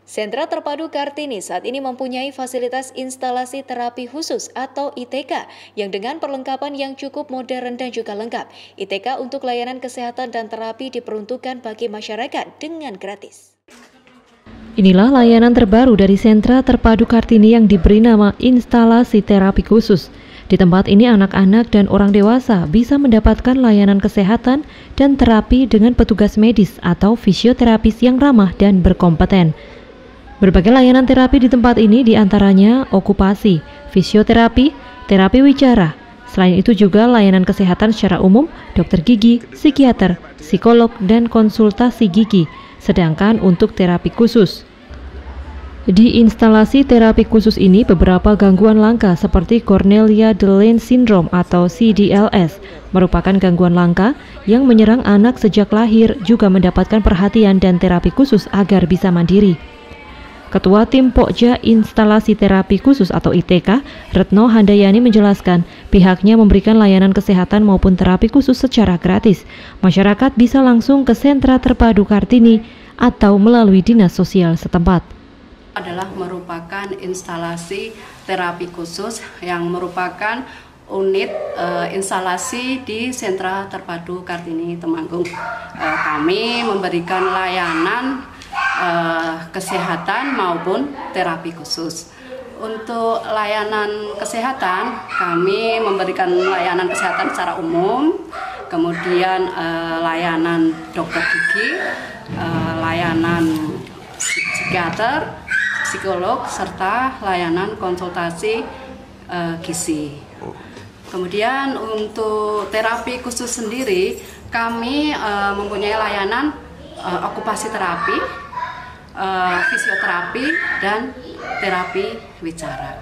Sentra Terpadu Kartini saat ini mempunyai fasilitas instalasi terapi khusus atau ITK yang dengan perlengkapan yang cukup modern dan juga lengkap. ITK untuk layanan kesehatan dan terapi diperuntukkan bagi masyarakat dengan gratis. Inilah layanan terbaru dari Sentra Terpadu Kartini yang diberi nama instalasi terapi khusus. Di tempat ini anak-anak dan orang dewasa bisa mendapatkan layanan kesehatan dan terapi dengan petugas medis atau fisioterapis yang ramah dan berkompeten. Berbagai layanan terapi di tempat ini diantaranya okupasi, fisioterapi, terapi wicara. Selain itu juga layanan kesehatan secara umum, dokter gigi, psikiater, psikolog, dan konsultasi gigi. Sedangkan untuk terapi khusus, di instalasi terapi khusus ini beberapa gangguan langka seperti Cornelia de Lange Syndrome atau CDLS merupakan gangguan langka yang menyerang anak sejak lahir juga mendapatkan perhatian dan terapi khusus agar bisa mandiri. Ketua Tim Pokja Instalasi Terapi Khusus atau ITK, Retno Handayani menjelaskan pihaknya memberikan layanan kesehatan maupun terapi khusus secara gratis. Masyarakat bisa langsung ke Sentra Terpadu Kartini atau melalui dinas sosial setempat. Adalah merupakan instalasi terapi khusus yang merupakan unit instalasi di Sentra Terpadu Kartini Temanggung. Kami memberikan layanan kesehatan maupun terapi khusus. Untuk layanan kesehatan, kami memberikan layanan kesehatan secara umum, kemudian layanan dokter gigi, layanan psikiater, psikolog, serta layanan konsultasi gizi. Kemudian untuk terapi khusus sendiri, kami mempunyai layanan okupasi terapi, fisioterapi, dan terapi wicara.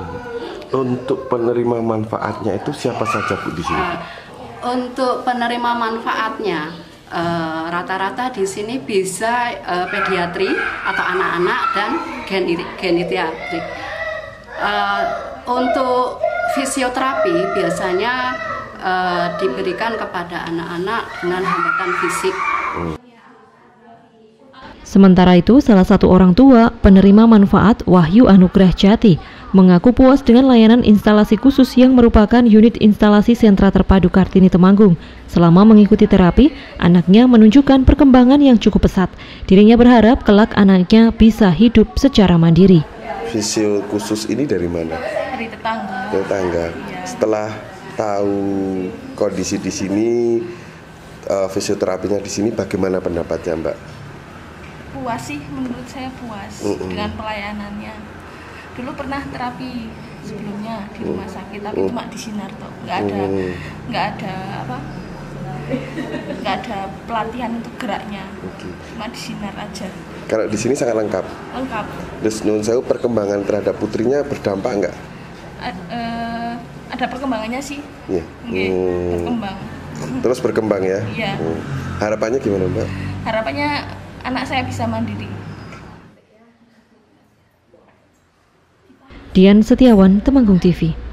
Untuk penerima manfaatnya itu siapa saja Bu di sini? Untuk penerima manfaatnya rata-rata di sini bisa pediatri atau anak-anak dan geriatrik. Untuk fisioterapi biasanya diberikan kepada anak-anak dengan hambatan fisik. Sementara itu, salah satu orang tua penerima manfaat Wahyu Anugrah Jati mengaku puas dengan layanan instalasi khusus yang merupakan unit instalasi Sentra Terpadu Kartini Temanggung. Selama mengikuti terapi, anaknya menunjukkan perkembangan yang cukup pesat. Dirinya berharap kelak anaknya bisa hidup secara mandiri. Fisio khusus ini dari mana? Dari tetangga. Tetangga. Ya. Setelah tahu kondisi di sini, fisioterapinya di sini, bagaimana pendapatnya, Mbak? Puas sih, menurut saya puas dengan pelayanannya. Dulu pernah terapi sebelumnya di rumah sakit, tapi cuma di Sinarto, nggak ada pelatihan untuk geraknya, cuma di Sinar aja. Kalau di sini sangat lengkap. Lengkap. Terus nun sewu perkembangan terhadap putrinya berdampak nggak? Ada perkembangannya sih. Iya. Berkembang. Terus berkembang ya? Iya. Harapannya gimana, Mbak? Harapannya anak saya bisa mandiri. Dian Setiawan, Temanggung TV.